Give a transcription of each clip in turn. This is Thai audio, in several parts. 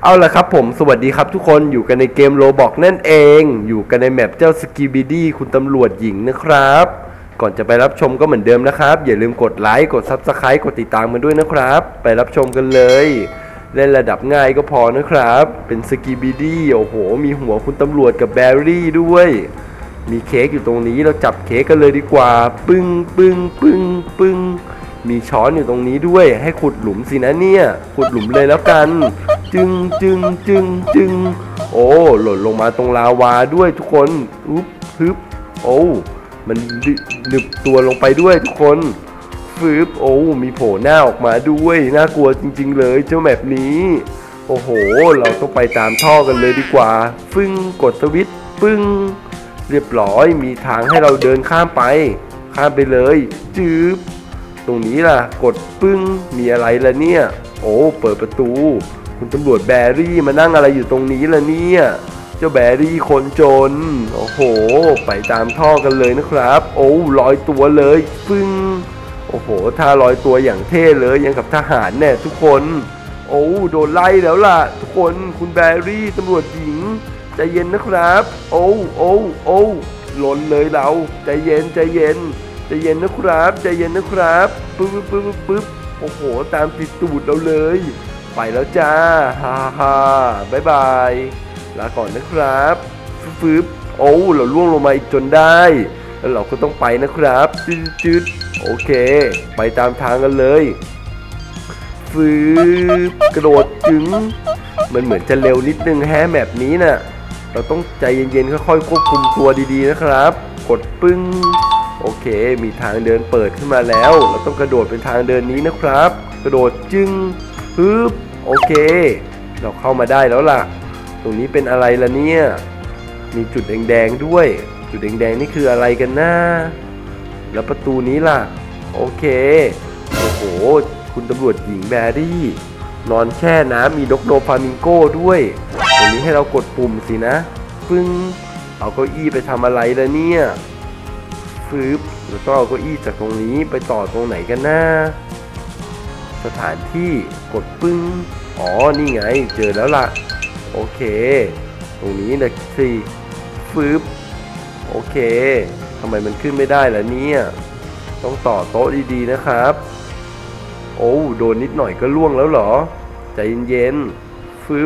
เอาล่ะครับผมสวัสดีครับทุกคนอยู่กันในเกมโรบอกนั่นเองอยู่กันในแมปเจ้าสกีบิดี้คุณตำรวจหญิงนะครับก่อนจะไปรับชมก็เหมือนเดิมนะครับอย่าลืมกดไลค์กดซับสไครต์กดติดตามกันด้วยนะครับไปรับชมกันเลยเล่นระดับง่ายก็พอนะครับเป็นสกีบิดี้โอ้โหมีหัวคุณตำรวจกับแบรี่ด้วยมีเค้กอยู่ตรงนี้เราจับเค้กกันเลยดีกว่าปึ้งปึ้งปึ้งปึ้งมีช้อนอยู่ตรงนี้ด้วยให้ขุดหลุมสินะเนี่ยขุดหลุมเลยแล้วกันจึงโอ้หล่นลงมาตรงลาวาด้วยทุกคนอุ๊บฮึบโอ้มันดึบตัวลงไปด้วยทุกคนฟืบโอ้มีโผล่หน้าออกมาด้วยน่ากลัวจริงๆเลยเจ้าแมปนี้โอ้โหเราต้องไปตามท่อกันเลยดีกว่าฟึ่งกดสวิตช์ปึ้งเรียบร้อยมีทางให้เราเดินข้ามไปเลยจืบตรงนี้ล่ะกดปึ้งมีอะไรล่ะเนี่ยโอ้เปิดประตูคุณตำรวจแบรี่มานั่งอะไรอยู่ตรงนี้ล่ะเนี่ยเจ้าแบรี่คนจนโอ้โหไปตามท่อกันเลยนะครับโอ้ลอยตัวเลยปึ้งโอ้โหท่าลอยตัวอย่างเท่เลยยังกับทหารแน่ทุกคนโอ้โดนไล่แล้วล่ะทุกคนคุณแบรี่ตำรวจหญิงใจเย็นนะครับโอ้หล่นเลยเราใจเย็นนะครับใจเย็นนะครับปึ๊บโอ้โหตามติดตูดเราเลยไปแล้วจ้าฮ่าบ๊ายบายลาก่อนนะครับฟืบโอ้เราล่วงลงมาอีกจนได้แล้วเราก็ต้องไปนะครับจืดโอเคไปตามทางกันเลยฟืบกระโดดจึงมันเหมือนจะเร็วนิดนึงแฮะแบบนี้น่ะเราต้องใจเย็นๆค่อยๆควบคุมตัวดีๆนะครับกดปึ้งโอเคมีทางเดินเปิดขึ้นมาแล้วเราต้องกระโดดเป็นทางเดินนี้นะครับกระโดดจึงฮึบโอเคเราเข้ามาได้แล้วล่ะตรงนี้เป็นอะไรล่ะเนี่ยมีจุดแดงๆด้วยจุดแดงๆนี่คืออะไรกันนะแล้วประตูนี้ล่ะโอเคโอ้โหคุณตำรวจหญิงแบรี่นอนแช่น้ำมีนกโนฟามิงโก้ด้วยตรงนี้ให้เรากดปุ่มสินะปึ้งเอาเก้าอี้ไปทำอะไรล่ะเนี่ยฟืบเราต้องเอาเก้าอี้จากตรงนี้ไปต่อตรงไหนกันนะสถานที่กดปึ้งอ๋อนี่ไงเจอแล้วล่ะโอเคตรงนี้นะสิฟืบโอเคทำไมมันขึ้นไม่ได้ล่ะเนี่ยต้องต่อโต๊ะดีๆนะครับโอ้โดนนิดหน่อยก็ล่วงแล้วเหรอใจเย็นๆฟื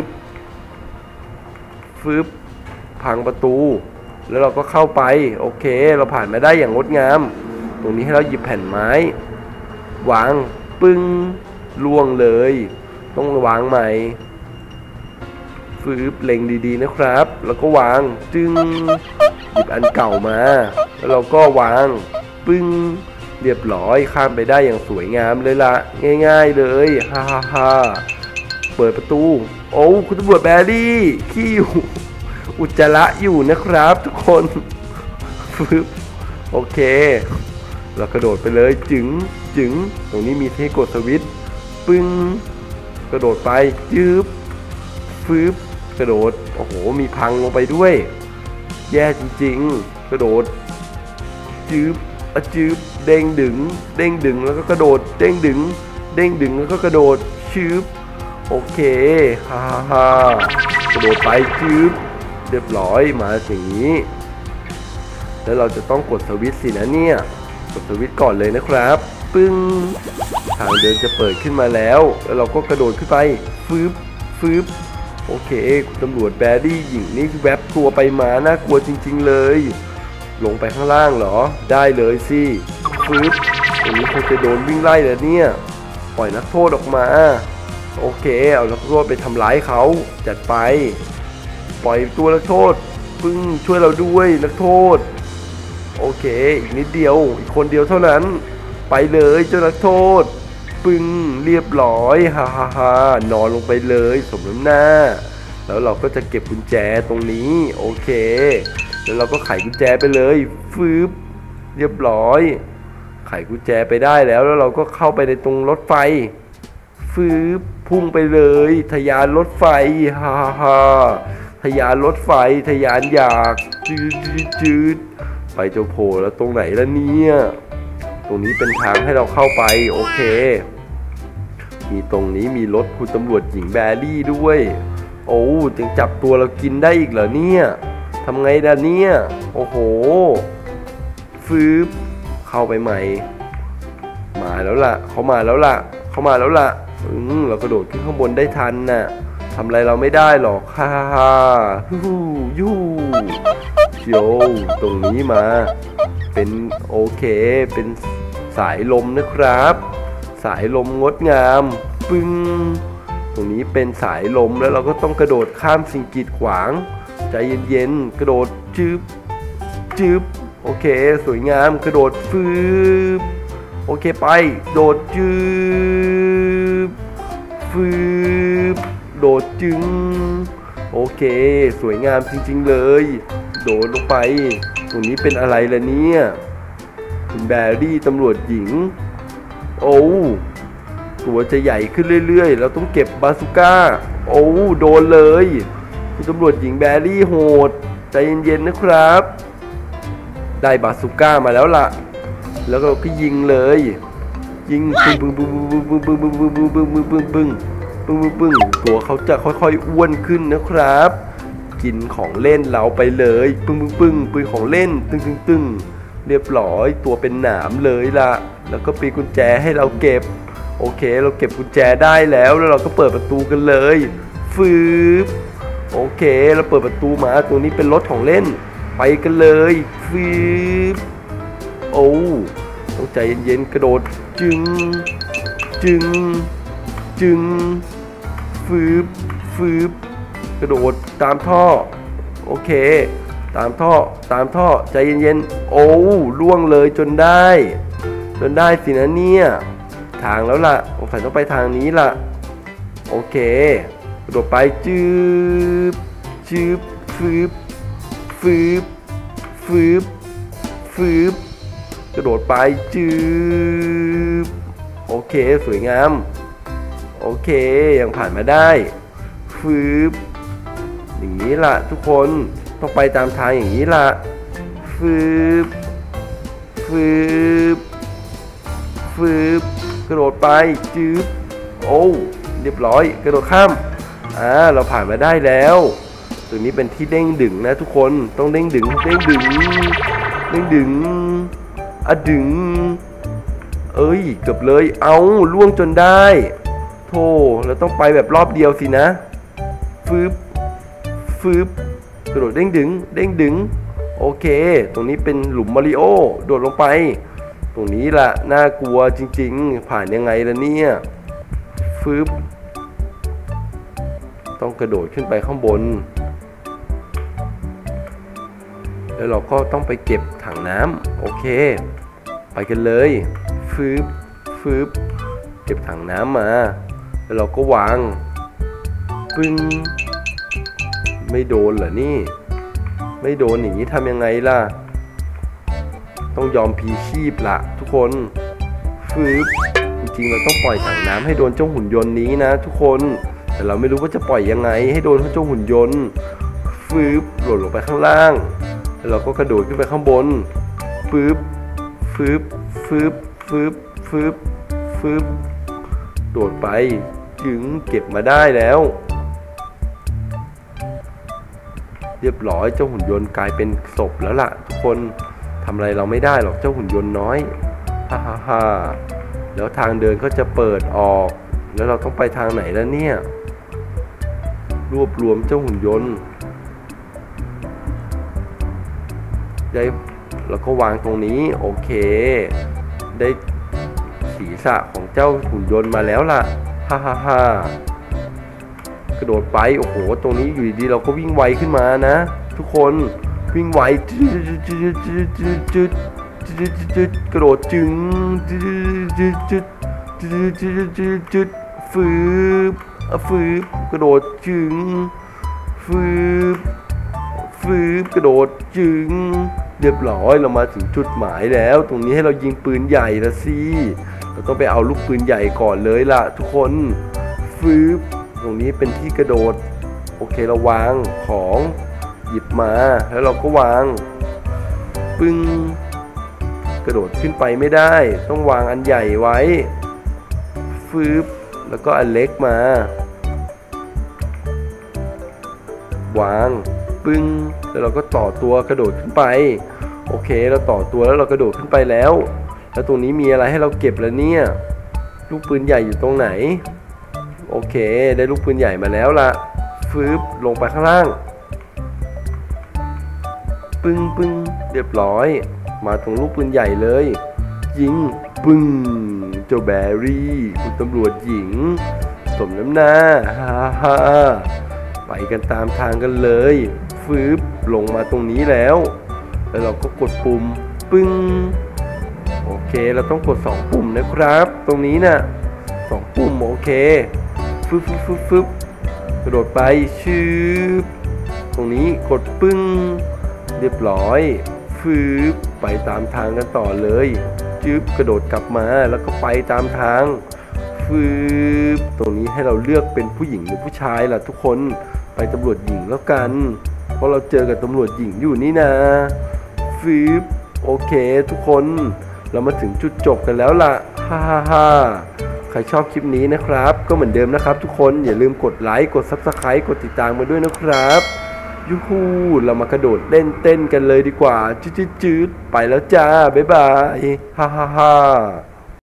บพังประตูแล้วเราก็เข้าไปโอเคเราผ่านมาได้อย่างงดงามตรงนี้ให้เราหยิบแผ่นไม้วางปึ้งล่วงเลยต้องวางใหม่ฟืบเล็งดีๆนะครับแล้วก็วางจึงหยิบอันเก่ามาแล้วเราก็วางปึ้งเรียบร้อยข้ามไปได้อย่างสวยงามเลยล่ะง่ายๆเลยฮ่าเปิดประตูโอ้คุณตำรวจแบรี่ขี้อยู่อุจจาระอยู่นะครับทุกคนฟืบโอเคเรากระโดดไปเลยจึงตรงนี้มีที่กดสวิตช์ปึ้งกระโดดไปจืบฟืบกระโดดโอ้โหมีพังลงไปด้วยแย่จริงๆกระโดดจืบเด้งดึงแล้วก็กระโดดเด้งดึงแล้วก็กระโดดชืบโอเคฮ่ากระโดดไปจืบเรียบร้อยมาอย่างนี้แล้วเราจะต้องกดสวิตช์สินะเนี่ยกดสวิตช์ก่อนเลยนะครับปึ้งทางเดินจะเปิดขึ้นมาแล้วเราก็กระโดดขึ้นไปฟืบโอเคคุณตำรวจแบรี่หญิงนี่แวบตัวไปมาน่ากลัวจริงๆเลยลงไปข้างล่างเหรอได้เลยสิฟืบตรงนี้คงจะโดนวิ่งไล่แล้วเนี่ยปล่อยนักโทษออกมาโอเคเอานักโทษไปทำร้ายเขาจัดไปปล่อยตัวนักโทษปึ้งช่วยเราด้วยนักโทษโอเคอีกนิดเดียวอีกคนเดียวเท่านั้นไปเลยเจ้านักโทษปึ้งเรียบร้อยฮ่านอนลงไปเลยสมน้ำหน้าแล้วเราก็จะเก็บกุญแจตรงนี้โอเคแล้วเราก็ไขกุญแจไปเลยฟืบเรียบร้อยไขกุญแจไปได้แล้วเราก็เข้าไปในตรงรถไฟฟืบพุ่งไปเลยทะยานรถไฟฮ่าทะยานรถไฟทะยานอยากจืดไปจะโผล่แล้วตรงไหนล่ะเนี่ยตรงนี้เป็นทางให้เราเข้าไปโอเคมีตรงนี้มีรถคุณตำรวจหญิงแบรี่ด้วยโอ้ยังจับตัวเรากินได้อีกเหรอเนี่ยทำไงล่ะเนี่ยโอ้โหฟืบเข้าไปใหม่มาแล้วล่ะเขามาแล้วล่ะเรากระโดดขึ้นข้างบนได้ทันน่ะทำอะไรเราไม่ได้หรอกฮ่าฮ่ายูโยตรงนี้มาเป็นโอเคเป็นสายลมนะครับสายลมงดงามปึ้งตรงนี้เป็นสายลมแล้วเราก็ต้องกระโดดข้ามสิ่งกีดขวางใจเย็นๆกระโดดจืบโอเคสวยงามกระโดดฟืบโอเคไปโดดจืบโดดจึงโอเคสวยงามจริงๆเลยโดดลงไปตรงนี้เป็นอะไรล่ะเนี่ยคุณแบรี่ตำรวจหญิงโอ้ตัวจะใหญ่ขึ้นเรื่อยๆเราต้องเก็บบาซูก้าโอ้โดนเลยคุณตำรวจหญิงแบรี่โหดใจเย็นๆนะครับได้บาซูก้ามาแล้วล่ะแล้วเราก็ยิงเลยยิงปึ้งตัวเขาจะค่อยๆอ้วนขึ้นนะครับกินของเล่นเราไปเลยปืนของเล่นตึงเรียบร้อยตัวเป็นหนามเลยล่ะแล้วก็ปีกุญแจให้เราเก็บโอเคเราเก็บกุญแจได้แล้วเราก็เปิดประตูกันเลยฟืบโอเคเราเปิดประตูมาตัวนี้เป็นรถของเล่นไปกันเลยฟืบโอ้ต้องใจเย็นๆกระโดดจึงฟืบกระโดดตามท่อโอเคตามท่อใจเย็นๆโอ้ล่วงเลยจนได้สินะเนี่ยทางแล้วล่ะสงสัยต้องไปทางนี้ล่ะโอเคกระโดดไปจืบฟืบกระโดดไปจืบโอเคสวยงามโอเคยังผ่านมาได้ฟืบอย่างนี้ล่ะทุกคนต้องไปตามทางอย่างนี้ล่ะฟืบกระโดดไปจืบโอ้เรียบร้อยกระโดดข้ามเราผ่านมาได้แล้วตรงนี้เป็นที่เด้งดึงนะทุกคนต้องเด้งดึงเอ้ยเกือบเลยเอาล่วงจนได้โธ่เราต้องไปแบบรอบเดียวสินะฟืบกระโดดเด้งดึงโอเคตรงนี้เป็นหลุมมาริโอโดดลงไปตรงนี้ล่ะน่ากลัวจริงๆผ่านยังไงล่ะเนี่ยฟืบต้องกระโดดขึ้นไปข้างบนแล้วเราก็ต้องไปเก็บถังน้ำโอเคไปกันเลยฟืบเก็บถังน้ำมาแล้วเราก็วางปึ้งไม่โดนเหรอนี่ไม่โดนอย่างนี้ทำยังไงล่ะต้องยอมพีชีพละทุกคนฟืบจริงๆเราต้องปล่อยถังน้ำให้โดนเจ้าหุ่นยนต์นี้นะทุกคนแต่เราไม่รู้ว่าจะปล่อยยังไงให้โดนเจ้าหุ่นยนต์ฟืบหล่นลงไปข้างล่างแล้วเราก็กระโดดขึ้นไปข้างบนฟืบโดดไปจึงเก็บมาได้แล้วเรียบร้อยเจ้าหุ่นยนต์กลายเป็นศพแล้วล่ะทุกคนทำอะไรเราไม่ได้หรอกเจ้าหุ่นยนต์น้อยฮ่าแล้วทางเดินก็จะเปิดออกแล้วเราต้องไปทางไหนแล้วเนี่ยรวบรวมเจ้าหุ่นยนต์ได้แล้วก็วางตรงนี้โอเคได้ศีรษะของเจ้าหุ่นยนต์มาแล้วล่ะฮ่ากระโดดไปโอ้โหตรงนี้อยู่ดีๆเราก็วิ่งไวขึ้นมานะทุกคนวิ่งไวกระโดดจึงฟืบกระโดดจึงฟืบกระโดดจึงเรียบร้อยเรามาถึงจุดหมายแล้วตรงนี้ให้เรายิงปืนใหญ่ละสิเราต้องไปเอาลูกปืนใหญ่ก่อนเลยล่ะทุกคนฟืบตรงนี้เป็นที่กระโดดโอเคเราวางของหยิบมาแล้วเราก็วางปึ้งกระโดดขึ้นไปไม่ได้ต้องวางอันใหญ่ไว้ฟืบแล้วก็อันเล็กมาวางปึ้งแล้วเราก็ต่อตัวกระโดดขึ้นไปโอเคเราต่อตัวแล้วเรากระโดดขึ้นไปแล้วตรงนี้มีอะไรให้เราเก็บแล้วเนี่ยลูกปืนใหญ่อยู่ตรงไหนโอเคได้ลูกปืนใหญ่มาแล้วล่ะฟืบลงไปข้างล่างปึ้งปึ้งเรียบร้อยมาตรงลูกปืนใหญ่เลยยิงปึ้งเจ้าแบรี่คุณตำรวจหญิงสมน้ำหน้าฮ่าฮ่าไปกันตามทางกันเลยฟืบลงมาตรงนี้แล้วเราก็กดปุ่มปึ้งโอเคเราต้องกด2ปุ่มนะครับตรงนี้นะ2ปุ่มโอเคฟึบฟึบฟึบฟึบกระโดดไปชืบตรงนี้กดปึ้งเรียบร้อยฟืบไปตามทางกันต่อเลยจึ๊บกระโดดกลับมาแล้วก็ไปตามทางฟืบตรงนี้ให้เราเลือกเป็นผู้หญิงหรือผู้ชายล่ะทุกคนไปตำรวจหญิงแล้วกันเพราะเราเจอกับตำรวจหญิงอยู่นี่นะฟืบโอเคทุกคนเรามาถึงจุดจบกันแล้วล่ะฮ่าฮ่าฮ่าใครชอบคลิปนี้นะครับก็เหมือนเดิมนะครับทุกคนอย่าลืมกดไลค์กด Subscribe กดติดตามมาด้วยนะครับยูฮูเรามากระโดดเล่นเต้นกันเลยดีกว่าจืดๆไปแล้วจ้าบ๊ายบายฮ่าฮ่าฮ่า